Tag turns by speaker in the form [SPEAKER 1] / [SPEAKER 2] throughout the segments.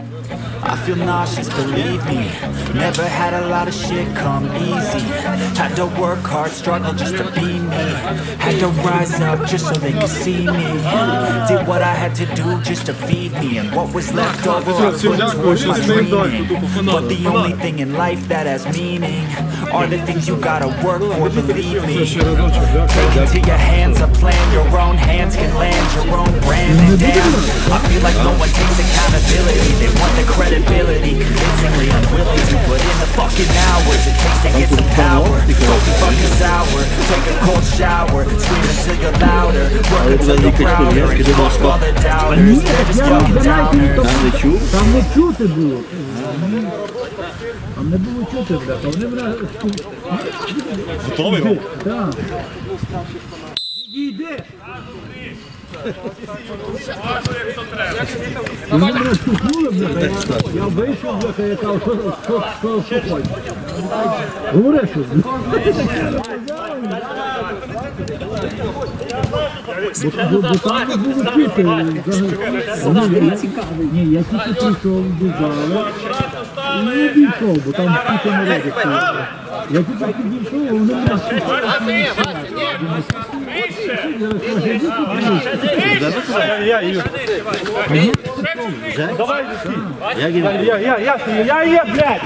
[SPEAKER 1] I feel nauseous, believe me. Never had a lot of shit come easy. Had to work hard, struggle just to be me. Had to rise up just so they could see me. Did what I had to do just to feed me. And what was left over I put towards my dreaming. But the only thing in life that has meaning are the things you gotta work for, believe me. Take into your hands a plan. Your own hands can land your own brand. And damn, I feel like no one takes accountability. They want the credibility, convincingly unwilling to put in the fucking hours it takes to get some power. Don't be fucking sour, take a cold shower, scream until you're louder, work until you're prouder, and fuck all the doubters, they're just fucking downers.
[SPEAKER 2] Там не чути було. Там не було чути, бляха. Вони мене...
[SPEAKER 3] Готовий?
[SPEAKER 2] Так. Відійди! Вони мене штукнули, бляха. Я вийшов, бляха, я кажу, що хочеш. Говори щось. Бо там не було чути. Ні, я тільки прийшов до зали і не обійшов, бо там тільки не робиться. Я тільки підійшов, а вони мене
[SPEAKER 3] Я є, блядь!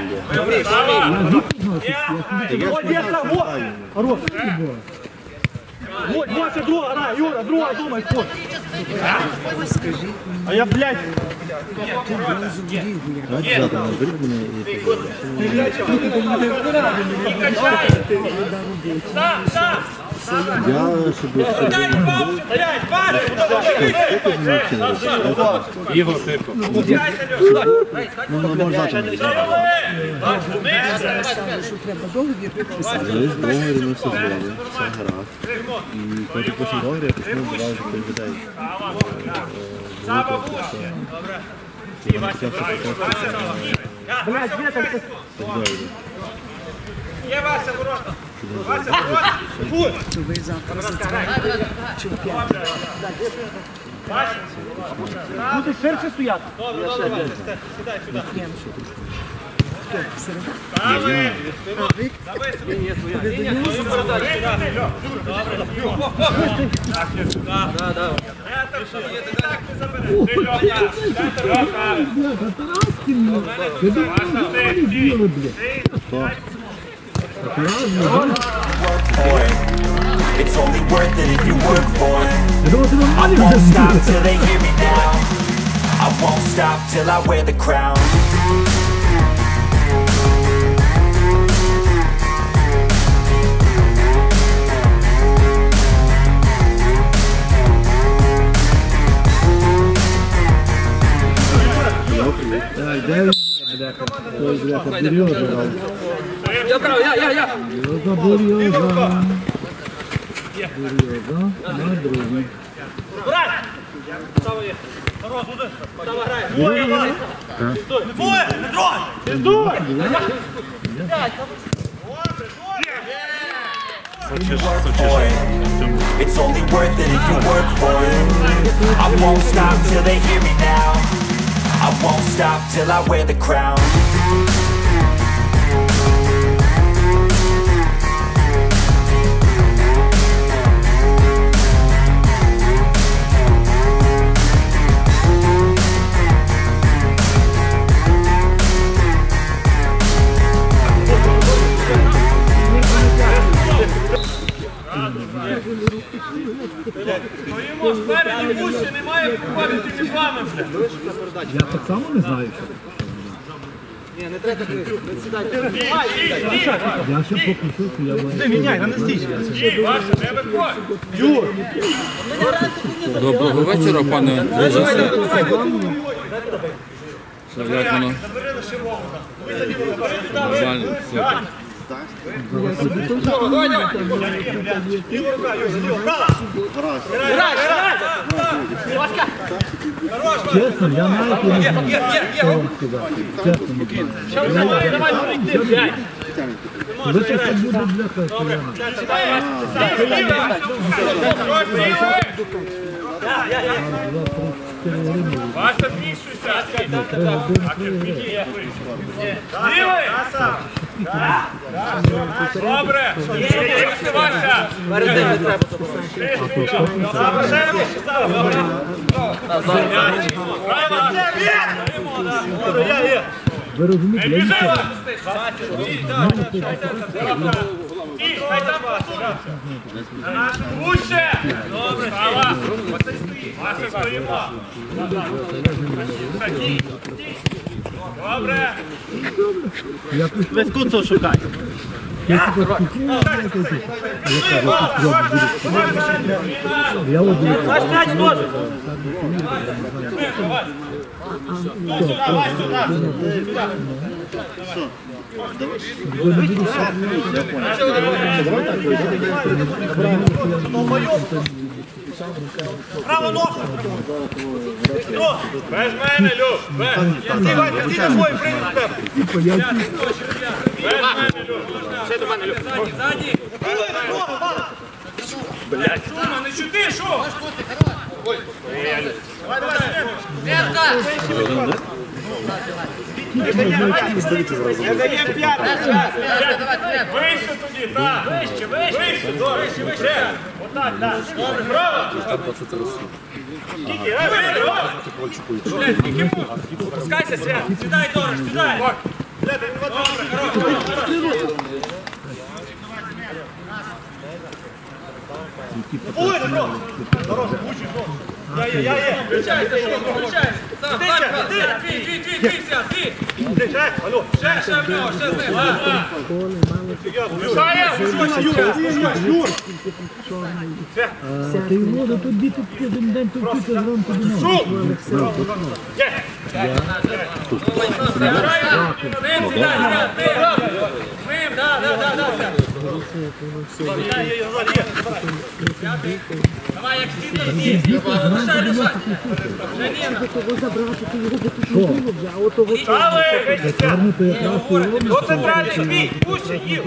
[SPEAKER 3] Вот, вот, друга грає, Юра, друга думай, ход. А я, блядь. Ігор, тихо.
[SPEAKER 4] Договір підписати. Договір ми все зробили, все гаразд. І коли пишемо договір, я почну давати до людей.
[SPEAKER 3] Блядь, вітер. Є Вася, ворота. Вася, ворота. Фу.
[SPEAKER 4] Ви завтра зацікавите чемпіонат.
[SPEAKER 3] Будеш ширше стояти. Добре, добре. Сідай сюди. Давай! Давай собі. Ні, твоя. Ні, твою передачу. Добре. Так не забереш. Ти, Льоха.
[SPEAKER 1] It's only worth it if you work for it. I won't stop till they hear me now. I won't stop till I wear the crown.
[SPEAKER 3] Я брав, я.
[SPEAKER 2] Береза. На другий.
[SPEAKER 3] Брат! Ставай. Хорош, буде. Ставай, грай. Стой, не двоє, не троє. Не стой!
[SPEAKER 1] It's only worth it if you work for it. I won't stop till they hear me now. I won't stop till I wear the crown.
[SPEAKER 3] Стоїмо спереді, вуще, немає проходити між вами, блядь.
[SPEAKER 2] Я так само не знаю, що.
[SPEAKER 3] Ні, не треба так сідати.
[SPEAKER 2] Я ще поки що, я маю...
[SPEAKER 3] Ти міняй, не стій. Вася, не виходь. Юр.
[SPEAKER 5] Доброго вечора, пане режисер. Як воно? Нормально, все.
[SPEAKER 2] Чесно, я навіть не знаю, що вам сказати. Чесно, не знаю.
[SPEAKER 3] Давай,
[SPEAKER 2] Ви це буде бляха.
[SPEAKER 3] Вася, зміщуйся. Лівий. Добре. Вийшли, Вася.
[SPEAKER 2] Ви розумієте, я нічого.
[SPEAKER 3] Гуще! Добре, Сава! Вася, стоїмо! Добре!
[SPEAKER 2] Весь куцов шукай. Я типа кухню, я вот буду.
[SPEAKER 3] Право ногу! Без мене, Люк! Без! Всі на свої прийдуть тебе! Без мене, Люк! Ще до мене, Люк! Ззаді! Блядь! Шума, не чути, що? Давай, давай! Я даємо п'ятий! Вище тоді, так! Вище, вище! Вище, вище! Отак, так! Добре, право! Скільки? Скільки пух? Пускайся, Свят! Сідай, Дорож, сідай! Добре, хорош! Ой, Дорож! Дорож, бучий, Я є! Включайся, Шумко, включайся! Дві! Ще, алло! Ще в нього, ще з ним! Юр!
[SPEAKER 2] Ти його до тобі тут кожен день тут зранку дінав.
[SPEAKER 3] Є! Ним, сідай! Ним, да! Давай, як стій, лишай! До центральних бій! Пуще, їв!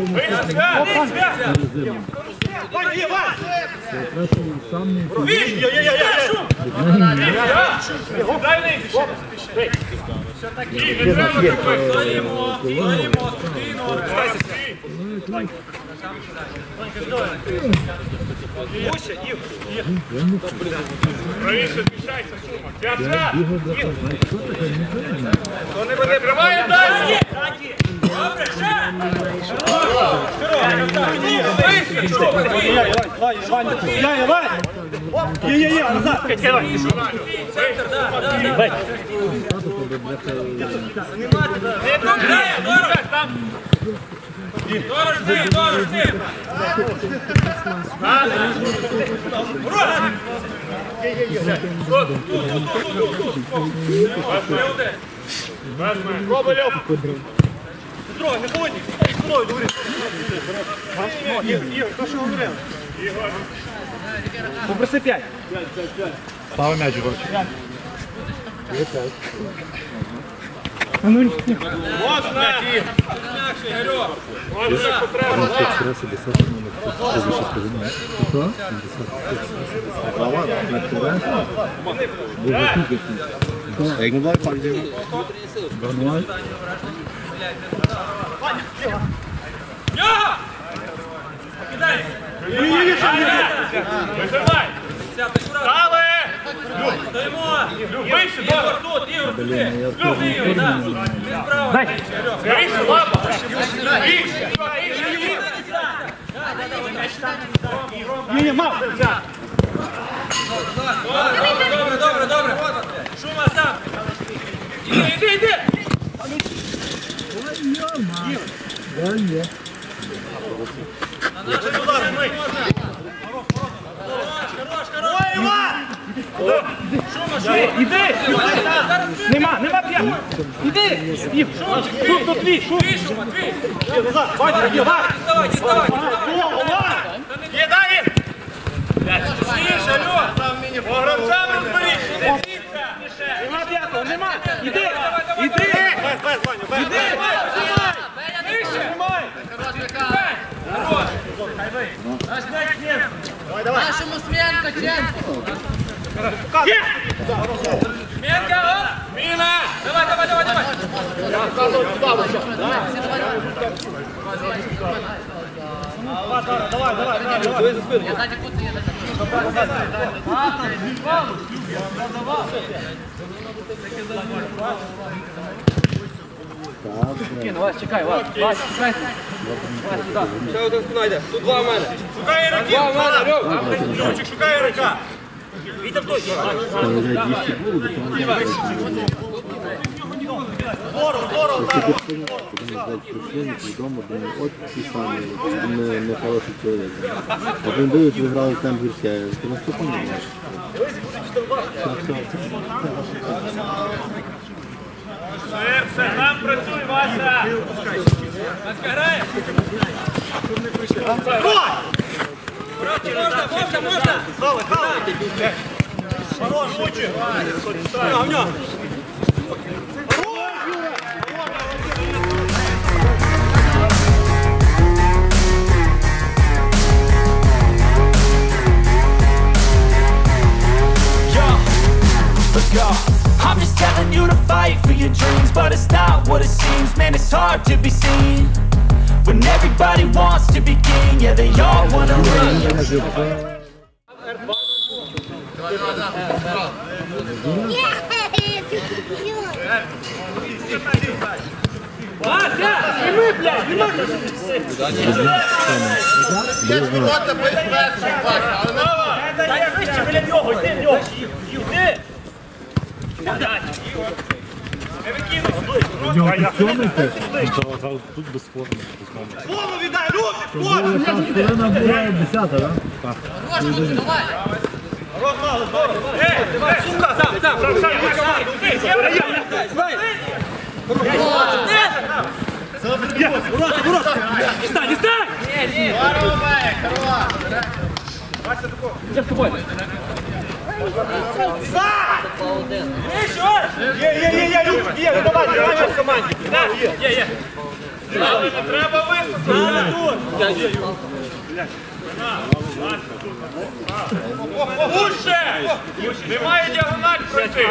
[SPEAKER 3] Все-таки не треба такої! Стоїмо, спокійно! Пуще, їв! Правіше, зміщайся, Шума! Свят! Хто не буде, тримає далі! Добре, ще! Є, назад! Центр, да! Дорож, ти! Пробуй, Льов! Петро, не ходь! Строй, говори! Ігор, то що говорив? Попроси 5.
[SPEAKER 2] Става м'яч, Ігорчик.
[SPEAKER 3] Можна! Можна, потреба!
[SPEAKER 4] Як не дай пак діло.
[SPEAKER 3] Його! Кидай! Виживай! Стали! Стоїмо! Вище, Ігор, тут! Ігор, туди! Ігор, да! Ти справа! Вище, лапа! Вище! Добре! Шума сам! Іди! Хорош! Шума! Іди! Нема п'ятого! Іди! Шум, тут твій! Шума, твій! Діставай! Єдай! Тише, алло! По гравцям розберіть! Не бійся! Нема п'ятого, нема! Іди! Вище! Хорош!
[SPEAKER 6] Нашему Сміянко, Ченко!
[SPEAKER 3] Міна! Давай!
[SPEAKER 6] Чекай, Вась, чекай.
[SPEAKER 3] Ще один спина йде. Тут два в мене. Шукає руки. Два в мене, Льов. Шукає рука. Вітер той. Здорово,
[SPEAKER 4] Вдома, думаю, от ті самі, не хороший чоловік. От він дивить, ви грали там гірське, ти наступно не знаєш.
[SPEAKER 3] Ширше, там працюй, Вася. Васька, грає. Можна. Хорош, лучше. Огня.
[SPEAKER 1] Let's go. I'm just telling you to fight for your dreams, but it's not what it seems. Man, it's hard to be seen when everybody wants to be king. Yeah, they all wanna win.
[SPEAKER 3] Вася, зніми, блядь, нема дай вище біля нього, йди в нього. Йди. Не викинуй.
[SPEAKER 2] Тут без форми.
[SPEAKER 3] Слово віддай, руки,
[SPEAKER 2] Хвилина була 10, так? Так.
[SPEAKER 3] Дістань! Ні! Я з тобою. Є, давай в команді. Є. Не треба висадити. Гуще! Немає діагональ пройти.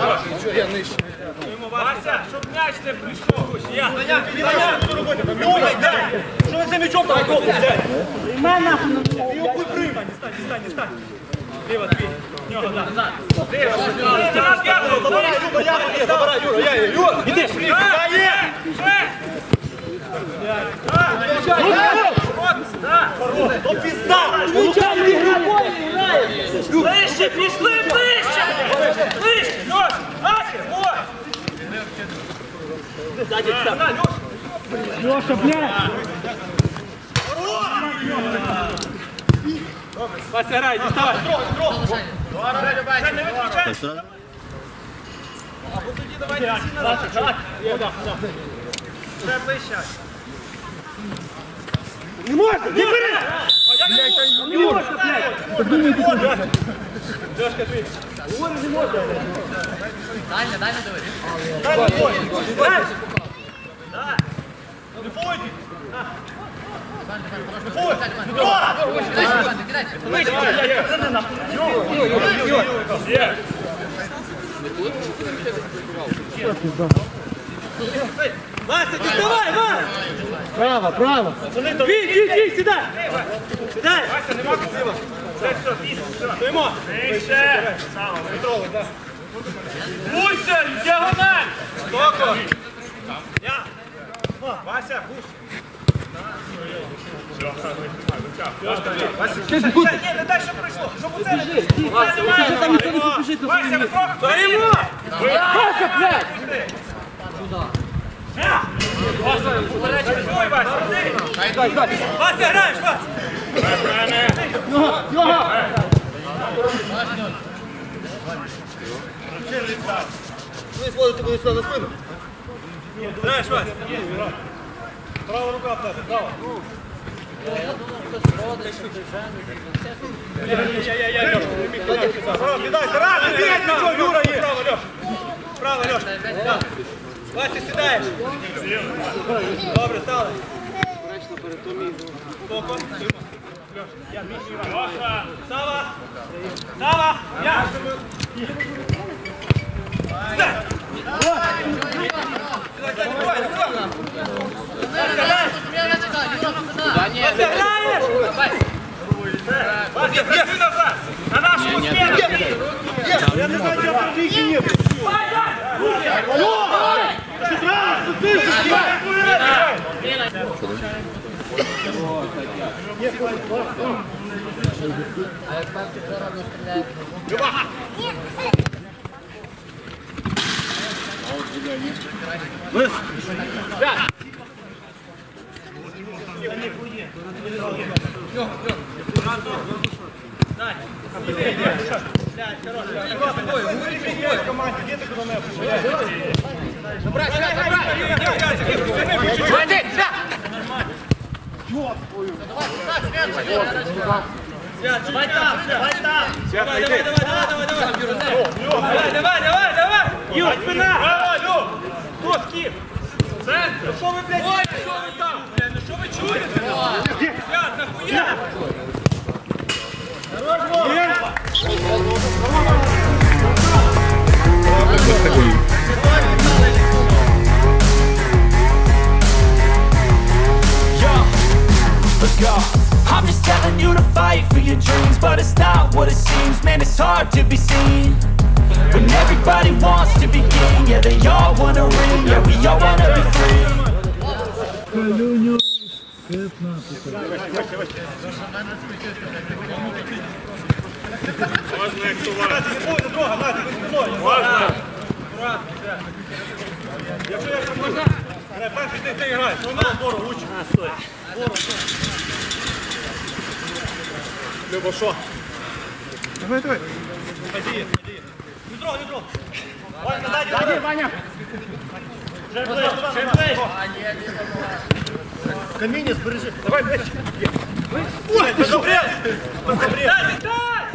[SPEAKER 3] Вася, щоб м'яч не прийшов. Що ви за м'ячом так робите? Дістань. Ліва, дві. Нього, назад. Забирай, Юра, Юра. Іди, до пізда! Ближче, пішли, ближче! Ближче, Льош! Ахи, ой! Льоша, блядь! Вася, грай, діставай! Не виключай! Або тоді давайте всі назад. Треба ближче. Не можна! Не бери! Не можна, блядь! Не можна! Лешка, дві. Говорю, не можна. Дальня, давай. Дальня, давай. Не пойди. Не пойди. Пацани, нахуй. Вася, доставай, Вася!
[SPEAKER 2] Право!
[SPEAKER 3] Бій, сідай! Вася, нема красиво! Все, стоїмо! Вище! Петровий, так. Гуся, діагональ! Стоко! Я! Вася, гусь! Вася, не дай, щоб прийшло! Щоб у це не прийшло! Вася, ви трохи! Стоїмо! Вася, блядь! Вася, граєш, Вася! Ви сводите мене сюди на спину. Граєш, Вася! Права рука в тебе, права. Кидай, Тарас, не бігай, нічого, Юра є! Право, Льоша! Вася, сідаєш! Добре, стали! Споко, Сава! Сава! Я! На нашему смену! Я не знаю, где продвижки нет! Алло! Давай там! Давай! Юр, спина! Браво, Кто скип? Центр! Ну что вы, блядь, что вы там? Ну что вы чудите? Свят, нахуя?
[SPEAKER 1] Let's go. I'm just telling you to fight for your dreams, but it's not what it seems. Man, it's hard to be seen when everybody wants to be king. Yeah, they all wanna ring. Yeah, we all wanna be free.
[SPEAKER 2] Калюню 15.
[SPEAKER 3] Можна як сувати. Можна. Якщо можна, перший ти граєш. Вона збору учить. Стой. Любо, що? Давай. Ходи. Не трогай. Дай, Ваня. Шерплей. Каміння збережи. Давай, блядь. Ой, ты добрел! Дай!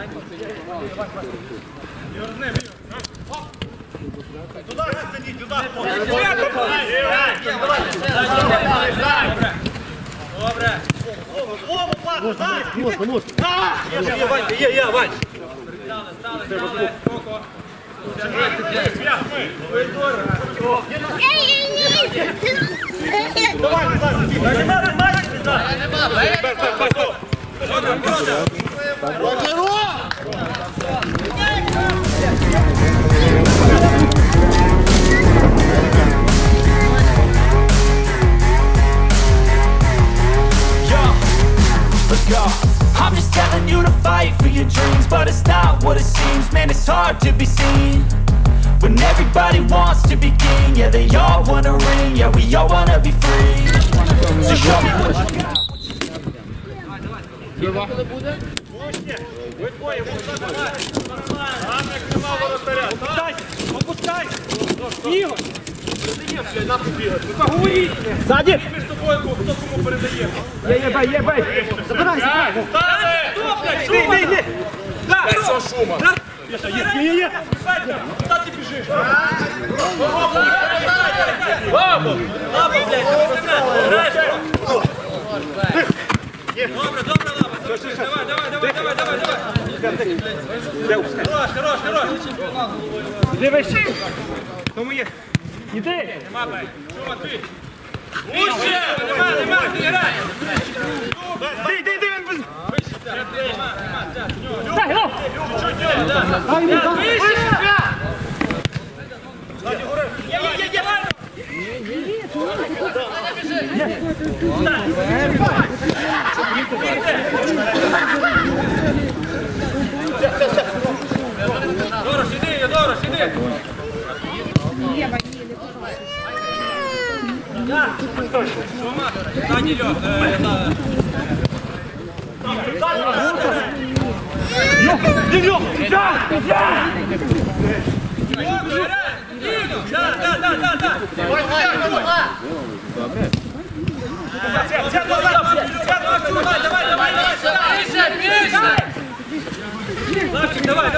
[SPEAKER 3] Туда сиди, туда. Добре. О, падай, дай! Можна. Є, Вань. Стали. Коко.
[SPEAKER 1] Let's go. I'm just telling you to fight for your dreams, but it's not what it seems. Man, it's hard to be seen when everybody wants to be king. Yeah, they all wanna ring. Yeah, we all wanna be free. So show me what you got.
[SPEAKER 3] Опускайся! Ігор! Сзади! Між собою, хто кому передає. Є, бей! Забирай! Йди! Без цього шума! Є! Куди ти біжиш? Лапу, блядь! Добре, Давай! Дивись! Тому є! Іди! Нема, бей! Шума, ти! Вище! Нема, ти грай! Іди, він без... Вище! Дорош, іди! Шума, задній льот. Давай!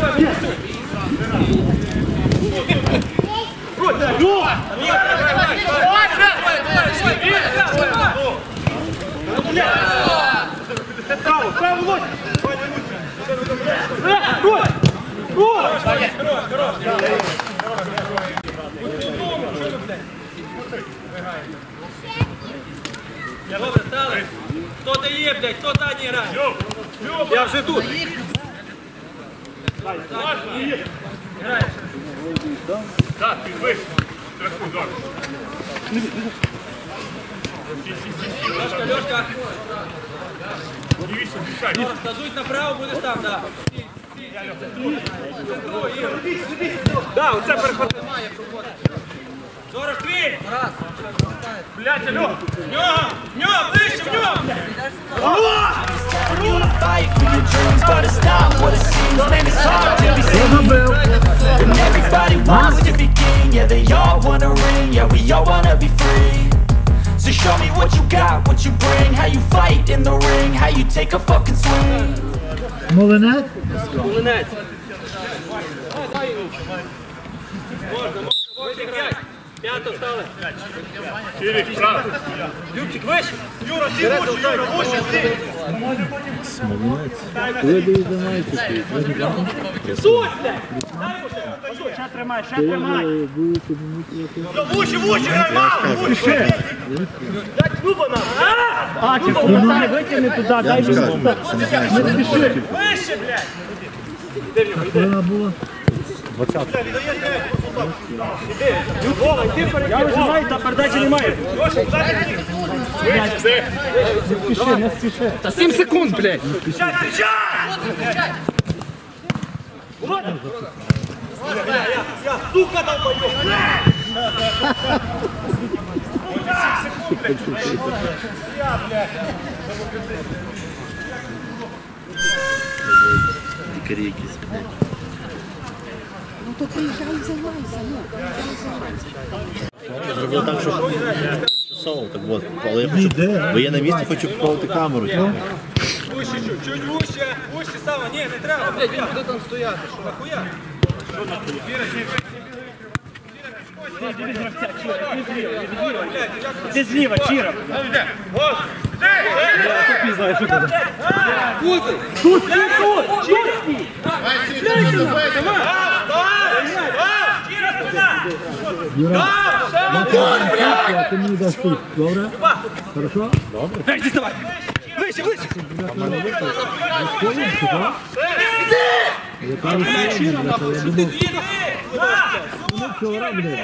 [SPEAKER 3] Добре, стали. Хто дає, блядь, хто задній грає? Я вже тут. Граєш.
[SPEAKER 7] Так, підвищ.
[SPEAKER 3] Льошка, Льошка. Стазують направо, будеш там, так. Центруй, Ігор.
[SPEAKER 7] Так, оце перехватив.
[SPEAKER 3] Зорож, твій.
[SPEAKER 7] Блядь, алло.
[SPEAKER 3] В нього, ближче, в нього.
[SPEAKER 1] You to fight for your dreams, but it's not what it seems. Man, it's hard to be seen. And everybody wants to be king. Yeah, they all wanna ring. Yeah, we all wanna be free. So show me what you got, what you bring. How you fight in the ring, how you take a fucking swing.
[SPEAKER 2] Молинець?
[SPEAKER 3] Волинець. П'ято стали.
[SPEAKER 7] Кирик, право.
[SPEAKER 3] Любчик, вище.
[SPEAKER 7] Юра, сі вучу, Юра, вучу, сі.
[SPEAKER 4] Смолинець. Коли дають займається,
[SPEAKER 3] Суть, блядь.
[SPEAKER 7] Ще тримай, ще
[SPEAKER 4] то я
[SPEAKER 7] тримай.
[SPEAKER 4] буду комунікувати.
[SPEAKER 7] Вучу, вучу, грай, мало, вучу. Дай клуба нам.
[SPEAKER 2] А, чи вона витягне туди, дай мені. Не спіши.
[SPEAKER 7] Вище, блядь.
[SPEAKER 2] Вона була.
[SPEAKER 7] Вова, йди перед.
[SPEAKER 2] Я вижимаю, та передачі немає.
[SPEAKER 7] Льоша, куди ти? Вище,
[SPEAKER 2] Не спіши, не спіши. Та 7 секунд, блядь.
[SPEAKER 7] кричай, кричай! Я, сука, долбоёб!
[SPEAKER 4] Дикарі якісь.
[SPEAKER 8] Ну то приїжджай і займайся,
[SPEAKER 4] Зробив так, щоб тимчасово, так от. Але я хочу, бо я на місці хочу попробувати камеру.
[SPEAKER 3] Вище, чуть вище. Вище саме. Ні, не треба. Блядь, він буде там стояти. Що, нахуя?
[SPEAKER 2] Ти зліва, Чіра. Юра, ти мені даш тут, добре? Хорошо? Добре.
[SPEAKER 3] Діставай. Вище, вище.
[SPEAKER 2] Яка відповідь, я думав, вчора буде.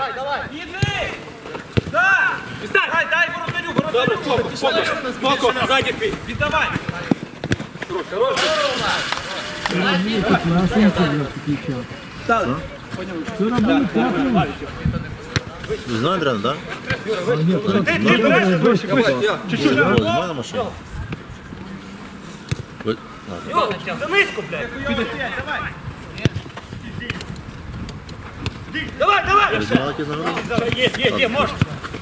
[SPEAKER 3] Встань! Дай воротарю! Добре, споко, ззаді твій. Віддавай!
[SPEAKER 2] Стали. Вчора були класно.
[SPEAKER 4] Ви знаєте, Андрій, так?
[SPEAKER 7] Чуть-чуть.
[SPEAKER 4] З мене машина.
[SPEAKER 7] За низько, блядь.
[SPEAKER 3] Давай, давай!
[SPEAKER 4] Ви знали, які нагороди?
[SPEAKER 7] Є, можна.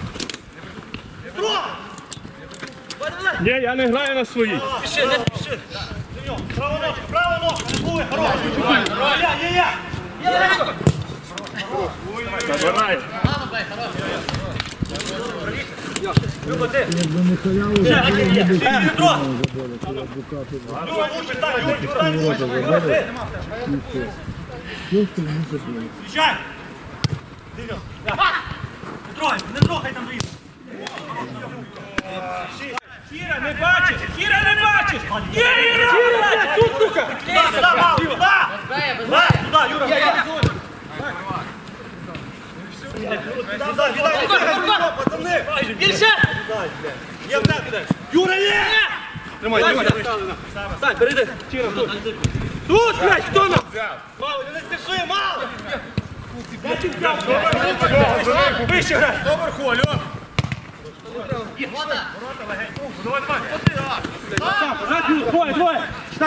[SPEAKER 2] Ні, я не граю на своїй.
[SPEAKER 3] Спіши, не спіши!
[SPEAKER 7] Право ногу, слуй, хорош. Я.
[SPEAKER 2] Забирай.
[SPEAKER 7] Люба, ти.
[SPEAKER 2] Якби не халяву, то було не буде.
[SPEAKER 7] Юра, лучше так, Юра, Езжай! Не трогай там близко.
[SPEAKER 3] Кіра, не бачиш! Кіра, не бачиш! Кіра, тут, сука!
[SPEAKER 7] Туда, мало, туда! Туда, Юра, пацаны!
[SPEAKER 3] Більше!
[SPEAKER 7] Я в тебе! Юра, є!
[SPEAKER 3] Тримай! Стань, перейди! Кіра, тут! Тут, блядь, хто нам?
[SPEAKER 7] Мало, не спіши, мало! Вище грай! Доверху, алло!
[SPEAKER 3] Двоє!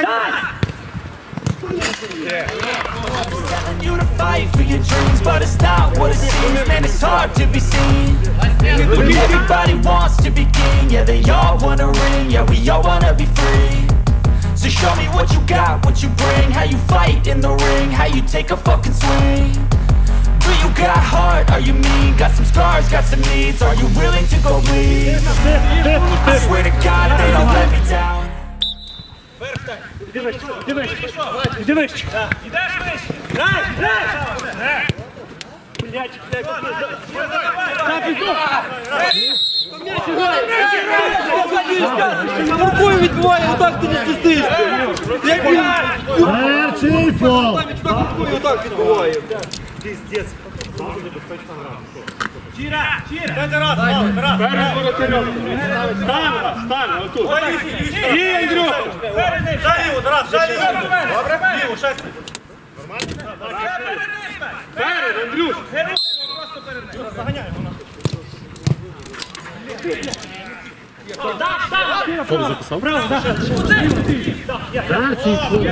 [SPEAKER 1] Telling you to fight for your dreams, but it's not what it seems. Man, it's hard to be seen. When everybody wants to be king, yeah, they all wanna ring. Yeah, we all wanna be free. So show me what you got, what you bring. How you fight in the ring, how you take a fucking swing. Do you got heart? Are you mean? Got some scars, got some needs. Are you willing to go bleed? I swear to God, they don't let me down.
[SPEAKER 3] Іди вище, іди вище. Іди вище. Ідеш вище. Грай, грай. Блядь, так, іду.
[SPEAKER 9] Рукою відбиває, отак ти не свистиш.
[SPEAKER 2] Перший фол.
[SPEAKER 9] Отак відбиває.
[SPEAKER 3] Пиздец. Чира, Чира. Раз. Стань, отут. І, Андрюха. Жаліво, Тарас, жаліво. Добре? Ліво, шесть. Перед, Андрюш. Просто перед. Заганяй.
[SPEAKER 2] Фол записав?
[SPEAKER 3] Право, да.
[SPEAKER 2] Перший фол.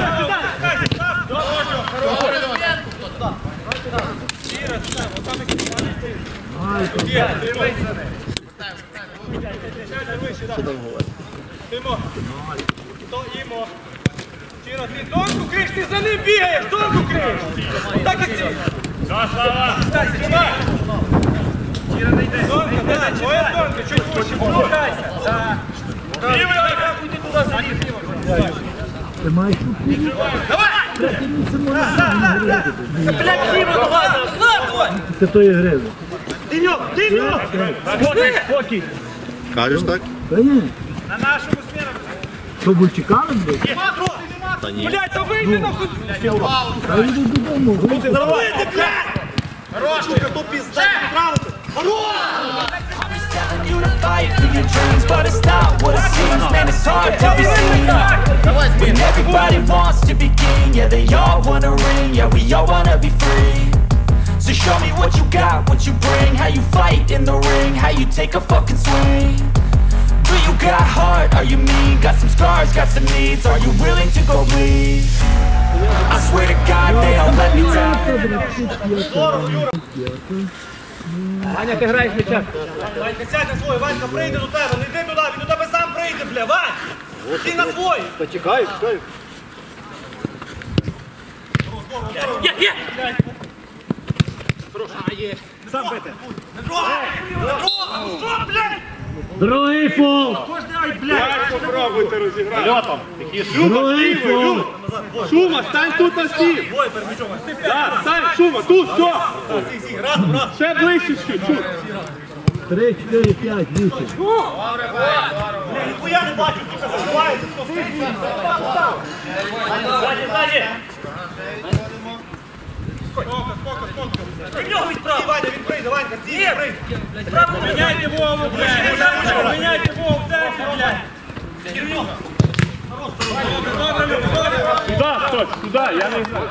[SPEAKER 3] Стоїмо. Чиро, ти тонку криш, ти за ним бігаєш, тонку криш. Так і стій. Стань, знімай. Чиро, не йде. Тонка, да, твоя тонка, чуть вище, помогайся. Лівий, куди туди заліз.
[SPEAKER 2] Ти маєш тут.
[SPEAKER 3] Давай! Блядь, Діма, давай!
[SPEAKER 2] Це тої гри.
[SPEAKER 3] Діньок! Спокій!
[SPEAKER 4] Кажеш так?
[SPEAKER 2] Та ні.
[SPEAKER 3] На нашому сміру.
[SPEAKER 2] Що, ви чекали, блядь?
[SPEAKER 4] Та ні.
[SPEAKER 3] Блядь, то вийди нахуй!
[SPEAKER 2] Та йду додому. Вийди.
[SPEAKER 3] Вийди, блядь! Хорош, то пізда, правда!
[SPEAKER 1] Telling you to fight for your dreams, but it's not what it seems. Man, it's hard to be seen when everybody wants to be king. Yeah, they all wanna ring. Yeah, we all wanna be free. So show me what you got, what you bring, how you fight in the ring, how you take a fucking swing. Do you got heart? Are you mean? Got some scars, got some needs. Are you willing to go bleed? I swear to God, they don't let me down.
[SPEAKER 3] Ваня, ти граєш м'яча. Ванька, сядь на свой, Ванька прийде до тебе, не йди туди, він до тебе сам прийде, бля, Вань! Ти на свой!
[SPEAKER 9] Та чекаю.
[SPEAKER 3] Є! Сам бити. Що, блядь?
[SPEAKER 2] Другий фол.
[SPEAKER 3] Попробуйте розіграти. Льотом.
[SPEAKER 2] Другий фол.
[SPEAKER 3] Шума, стань тут на стій. Двоє перед м'ячом. Так, стань, Шума, тут, все. Разом. Ще ближче, чуть.
[SPEAKER 2] 3, 4, 5, 8.
[SPEAKER 3] Ніхуя не бачу, сука, забувається. Ззаді. Від нього відправ. Ваня, він прийде, Ванька, стій, прийде. Міняйте Вову, блядь. Міняйте Вову, в центрі, блядь. Сюда, стой, сюда, я не знаю.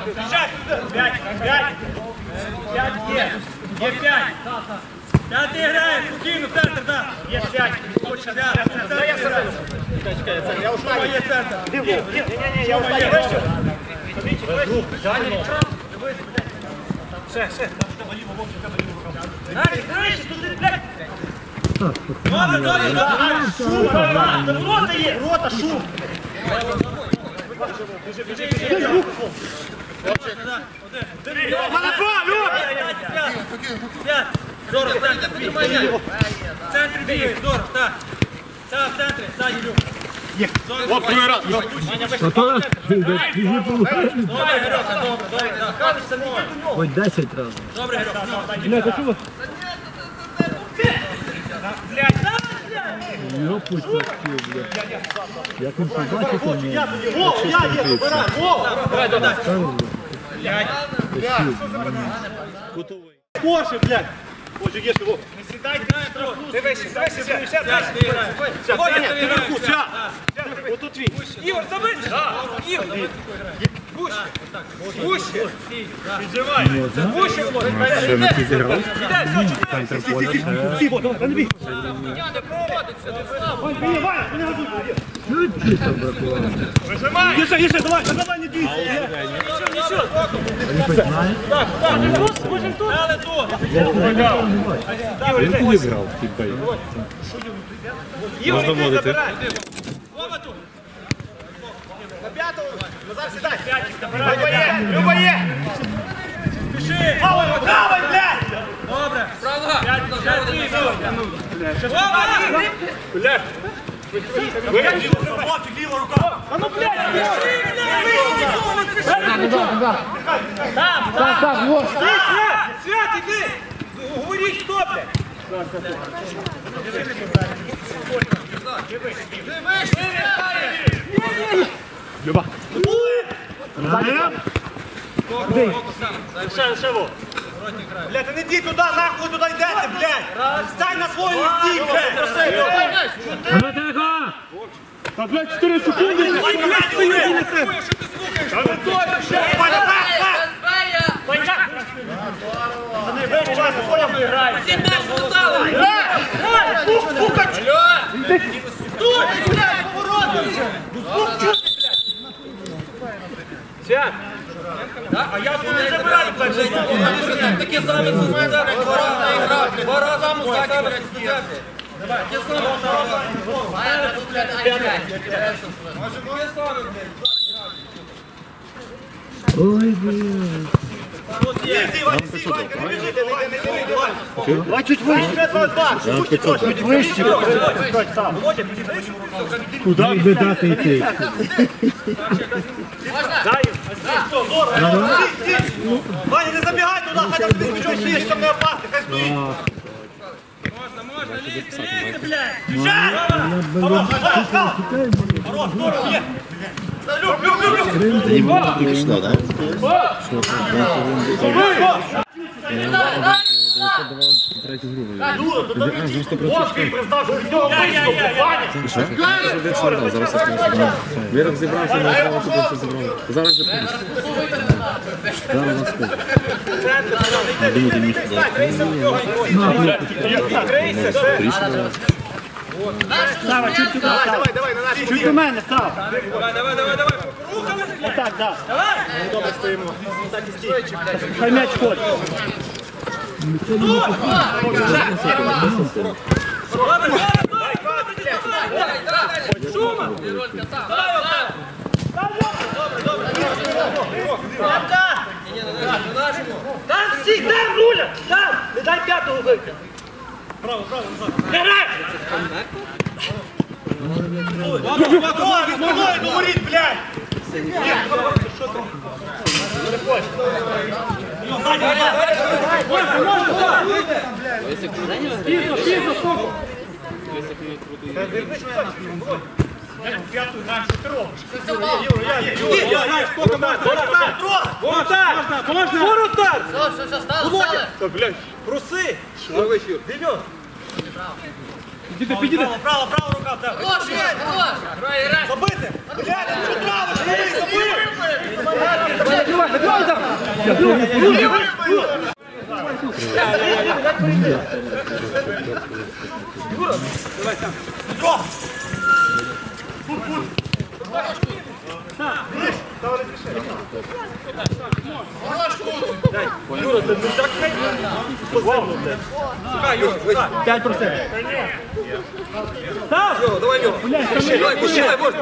[SPEAKER 3] 5 є. Є 5. 5 ти граєш, спокійно, центр, да. Є 5. Дай я центр. Чекай, я ушла, є центр. Ні, я ушла, є вище. Ще. Добре. Шум, рота є, рота, шум. Біжи. Здорово, центр, підмайняй. В центрі бігай, здорово, так. Так, в центрі, ззаді, Люк. Оп, другий раз.
[SPEAKER 2] А то біжи полухай.
[SPEAKER 3] Добре, Герьоха, добре. Кажешся, не йди до нього.
[SPEAKER 2] Хоч 10 разів.
[SPEAKER 3] Добре, Герьоха. Блядь, а чого?
[SPEAKER 2] Йопуть такі, блядь. Як він побачив, то не...
[SPEAKER 3] Я є, забирай, Вова. Коше, блядь. Боже, є його. Не сідай, ти вище, ти вверху, сядь. Отут твій. Ігор, забийся. Ігор, Гуще. Піджимай. Гуще, Володь.
[SPEAKER 4] Ще не підіграв?
[SPEAKER 3] Іде, все, чекай. Сі, Володь, не бій. Вань, не газуй.
[SPEAKER 2] Чуть-чуть там бракувало.
[SPEAKER 3] Вижимай. Єше, давай, не бійся. Нічого.
[SPEAKER 2] Він хоч знає?
[SPEAKER 3] Так, можемо тут. Але тут.
[SPEAKER 2] Я тебе не бачу.
[SPEAKER 4] Він підіграв, типа.
[SPEAKER 3] Можна
[SPEAKER 4] водити.
[SPEAKER 3] Вова тут. На п'ятого. Назар, сідай. Люба є. Пиши. Вова, давай, блядь. Добре. Правда. Вова. Блядь. Ліва рука! А ну, блядь!
[SPEAKER 6] Так, вот.
[SPEAKER 3] Свят, іди! Говоріть, хто, блядь!
[SPEAKER 2] Люба.
[SPEAKER 3] Ще во! Блядь, не йди туди, нахуй туди йдете, блядь! Стань на свою стій, блядь!
[SPEAKER 2] Та, блядь, 4 секунди!
[SPEAKER 3] А я тут не забираю перший. Такі самі суспендери, два рази іграти, два рази мусаки, блядь, студенти. Такі самі
[SPEAKER 2] Ой, блядь.
[SPEAKER 3] Давай чуть вище. Чуть вище.
[SPEAKER 2] Куди би дати йти?
[SPEAKER 3] Ваня, не забігай туди, хай ти нічого ще, щоб не опасти, хай стоїть. Можна, лізьте, блядь. Біжай! Хорош, здорово, є.
[SPEAKER 4] Тільки сюди, так? Третю гру. Вірок зібрався, не знав, що більше зібрав. Зараз же повість. Зараз нас повість. Думайте, мені сюди.
[SPEAKER 3] Сава, чуть сюди, давай, чуть до мене, Сава. Давай. Отак, да. Давай. Добре стоїмо. Так і стій. Хай м'яч ходить. Шума! Там всіх, там, Руля! Там! Не дай п'ятого вийти! Право, назад! Герай! Спокойно, говоріть, блядь! Що там? Пізно, сколько? П'яту граєш, що ти робиш? Юра, сколько можна? Можна! Воротар!
[SPEAKER 6] Все, стало.
[SPEAKER 3] Так, блядь, проси! Дем'ян! Підійди! Право рука, так! Забити! Блядь, що травиш? Юра, давай сам! Юра, ти не так позивно, блядь. Шукай, Юра, 5%. Став! Давай, Юра. Давай, пущай, можна.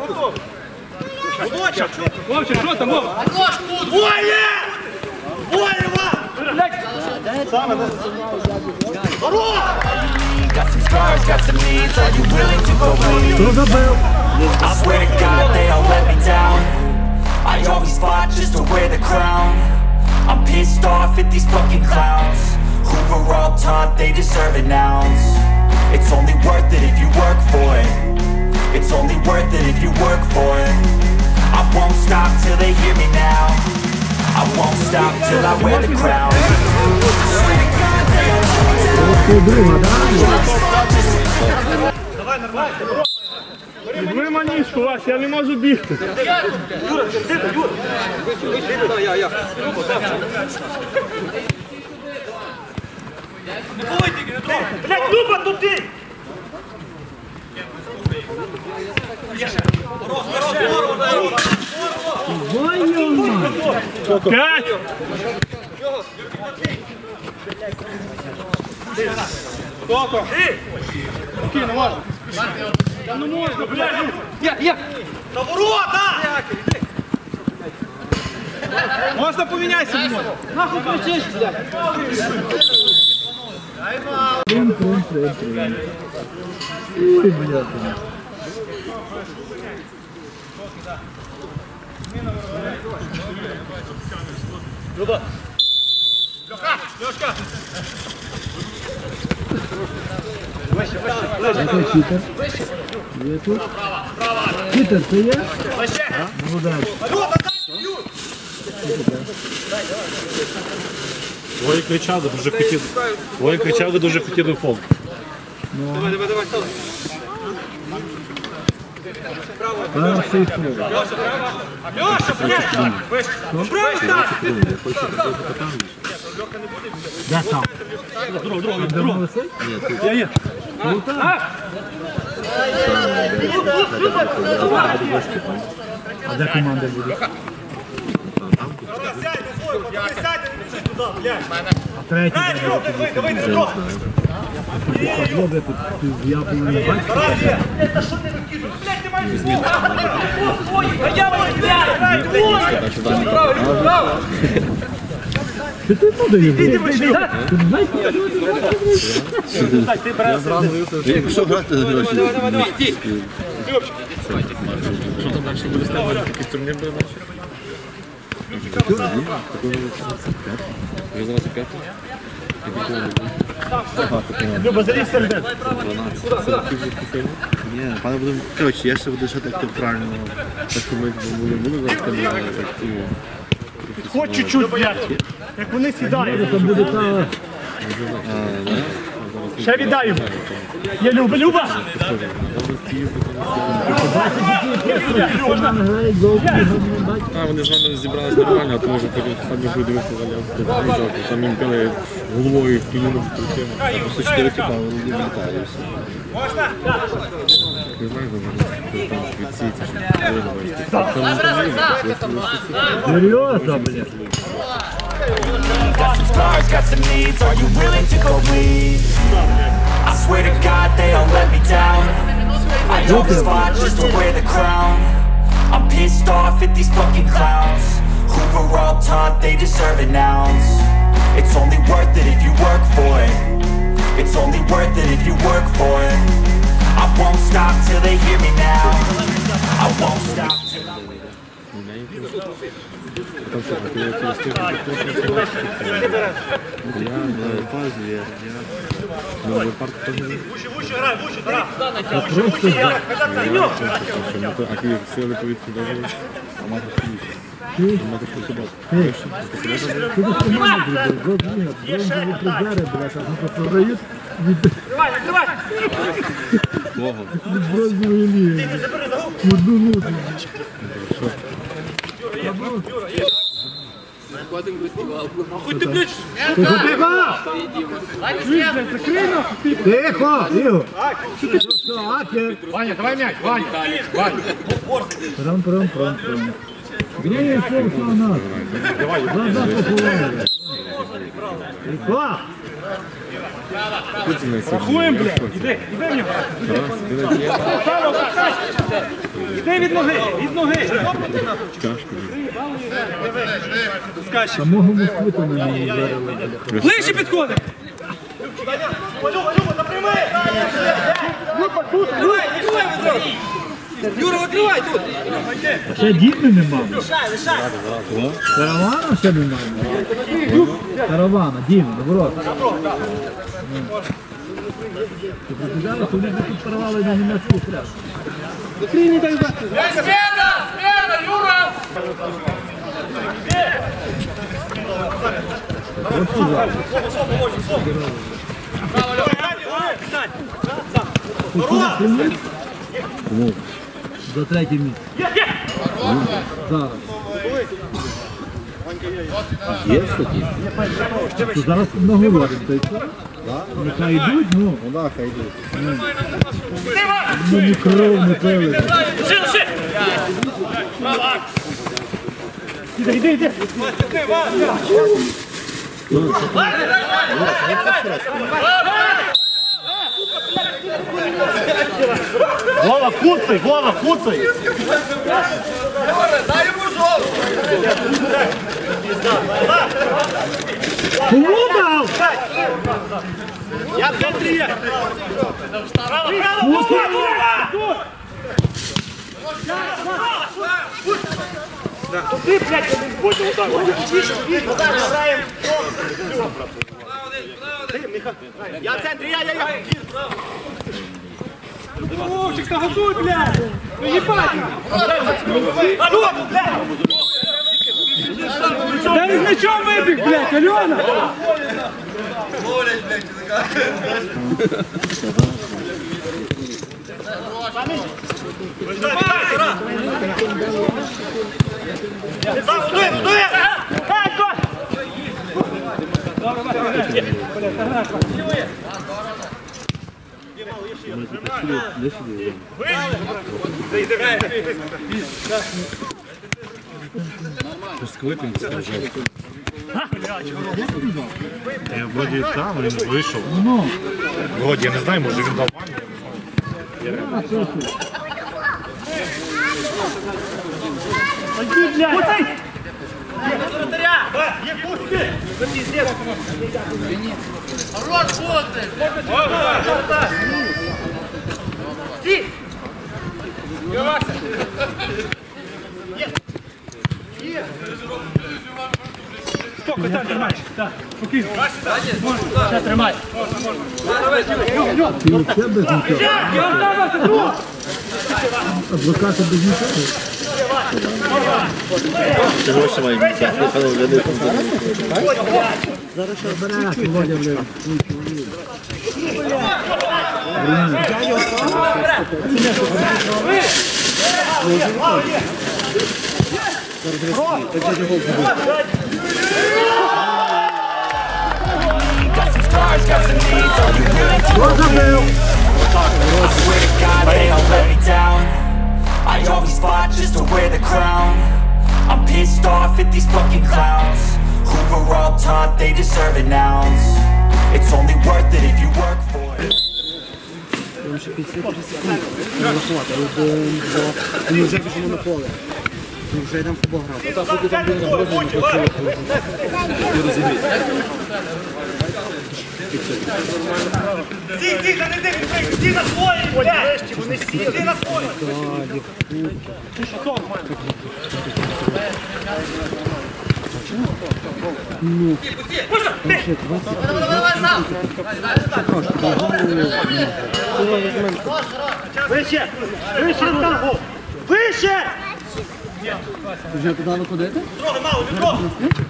[SPEAKER 3] Вовчик, що там, Вова? Двоє! Двоє, Ва! Саме, да? Здорово!
[SPEAKER 1] Got some scars, got some needs, are you willing to go bleed? I swear to God they all let me down. I always fought just to wear the crown. I'm pissed off at these fucking clowns who were all taught they deserve an ounce. It's only worth it if you work for it. It's only worth it if you work for it. I won't stop till they hear me now. I won't stop till I wear the crown. Swear to God they all let me down.
[SPEAKER 3] Давай, нормально.
[SPEAKER 2] Візьми манішку, Вась, я не можу бігти.
[SPEAKER 3] Юра, Юра. Я. Не поводь тільки, не трогай. Блядь, Люба, тут ти!
[SPEAKER 2] П'ять!
[SPEAKER 3] Сколько? Ти! Скину, можна. Та ну можна, блядь.
[SPEAKER 6] Як?
[SPEAKER 3] На ворота! Можна поміняйся, можна. Нахуй кричиш, блядь.
[SPEAKER 2] Ой, блядь. Який читер? Є тут? Читер, це є? Молодець.
[SPEAKER 4] Двоє кричали, дуже хотіли фол.
[SPEAKER 9] Давай, став.
[SPEAKER 2] Перший фол.
[SPEAKER 9] Льоша, блядь! Право став!
[SPEAKER 2] Де там? Де Молосей?
[SPEAKER 4] Ні,
[SPEAKER 2] Ну так. А де команда буде? А третій де буде? Павло, тут я повинен бачити. Ти подаєш? Ти знаєш,
[SPEAKER 7] Якщо грати за гроші.
[SPEAKER 4] що там далі буде ставити? Такий турнір буде далі? Вже зараз п'ятий?
[SPEAKER 2] Люба, залізь сердець.
[SPEAKER 7] Ні, пане будемо. Коротше, я ще буду ще так правильно.
[SPEAKER 4] Так що ми були зараз там, так,
[SPEAKER 2] Хоч чуть-чуть, блядь. Як вони сідають. Там буде та... Ще віддаю. Я Люба, Люба!
[SPEAKER 4] а, вони з вами зібралися нормально, а то може потім самі подивитися за там їм пили головою в кліну.
[SPEAKER 7] Просто 4 типа, вони не влітають.
[SPEAKER 4] Не знаю, там відсіється, що
[SPEAKER 2] Серйозно, блядь.
[SPEAKER 1] Got some scars, got some needs, are you willing to go bleed? I swear to God they all let me down. I always fought just to wear the crown. I'm pissed off at these fucking clowns who were all taught they deserve an ounce. It's only worth it if you work for it. It's only worth it if you work for it. I won't stop till they hear me now. I won't stop till I win.
[SPEAKER 4] А ти сили повідки довели?
[SPEAKER 2] Ти до команди зробив. Бронзові призери, блядь, а ну програють від бронзової лінії. Одну нуту. Тихо! Ігор! Ваня, давай м'яч! Ваня! Прям. Греє фокус на нас! Назад попливає! Тихо!
[SPEAKER 4] Рахуємо, блядь! Іди в нього!
[SPEAKER 9] Іди від ноги!
[SPEAKER 2] Самого Москву там не ударили.
[SPEAKER 9] Ближче підходи! Люба, напрями! Юра, відкривай тут!
[SPEAKER 2] Ще діти нема. Каравана ще нема. Каравана, Діма, наоборот. Ти прикидаєш, що вони тут порвали на німецький фляж.
[SPEAKER 3] Смена, Юра!
[SPEAKER 2] За третє місце. Зараз.
[SPEAKER 7] Є що-то?
[SPEAKER 2] То зараз наговоримо. Нехай йдуть, ну.
[SPEAKER 7] Ну так, хай йдуть.
[SPEAKER 2] Ну ні кров не пили. Іди.
[SPEAKER 9] Вова, куцай!
[SPEAKER 3] Дай йому жовту!
[SPEAKER 2] Кому дав?
[SPEAKER 9] Я в центрі є! Ти, блядь, Бодя, отак. Я в центрі, я. Вовчик, наготуй, блядь! Ну ебать! Алло, блядь! Да из мячом выбег, блядь, Алена!
[SPEAKER 7] Я вроді там, він вийшов. Вроді, я не знаю, може він дав ванні.
[SPEAKER 9] Спокій, центр матч. Так, спокійно. Ще тримай.
[SPEAKER 2] Це без нічого. Адвокати без нічого. Зараз ще бере, Володя, блядь.
[SPEAKER 1] Got some scars, got some needs, are you willing to believe? I swear to God they all let me down. I always fought just to wear the crown. I'm pissed off at these fucking clowns who were all taught they deserve an ounce. It's only worth it if you work for it.
[SPEAKER 2] Ми вже біжимо на поле. Ми вже йдемо футбол грати. Так, поки там буде нагородження, то це
[SPEAKER 9] Стій, не дивись, стій на свої, блядь! Стій на свої! Ти що, сон, мать? Вище! Вище, Антаху! Вище!
[SPEAKER 2] вже туди виходити?
[SPEAKER 9] Трохи мало, не трохи!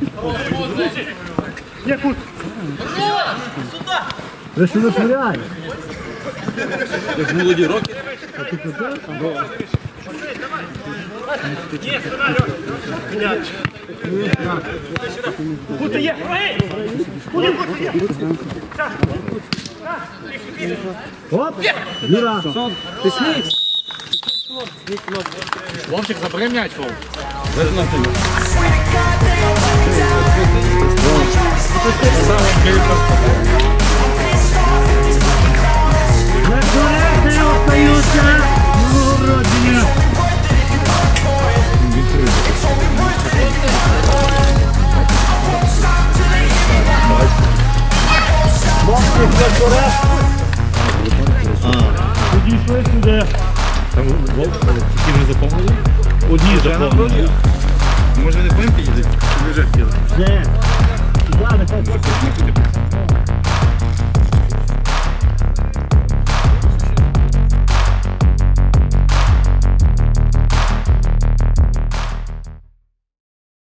[SPEAKER 9] Є кут!
[SPEAKER 2] Ви що вишвиряє?
[SPEAKER 5] Як молоді роки.
[SPEAKER 9] Є, сюди, Льош! Кут є! Кут є!
[SPEAKER 2] Оп! Віра! Ти смій!
[SPEAKER 5] Вовчик, забери м'яч, Вов.
[SPEAKER 1] I swear to God they all let me down. I'm pissed off at these fucking clowns.
[SPEAKER 2] Не остаються! Нагородження!
[SPEAKER 1] It's only worth it if you work for it. I won't stop till they hear me out. I won't stop till they
[SPEAKER 2] Підійшли сюди.
[SPEAKER 7] Там Вовк, тільки не заповнили? Одні заповнили. Може не повинен підійти? Вже хотіли.
[SPEAKER 2] Вже. Ладно,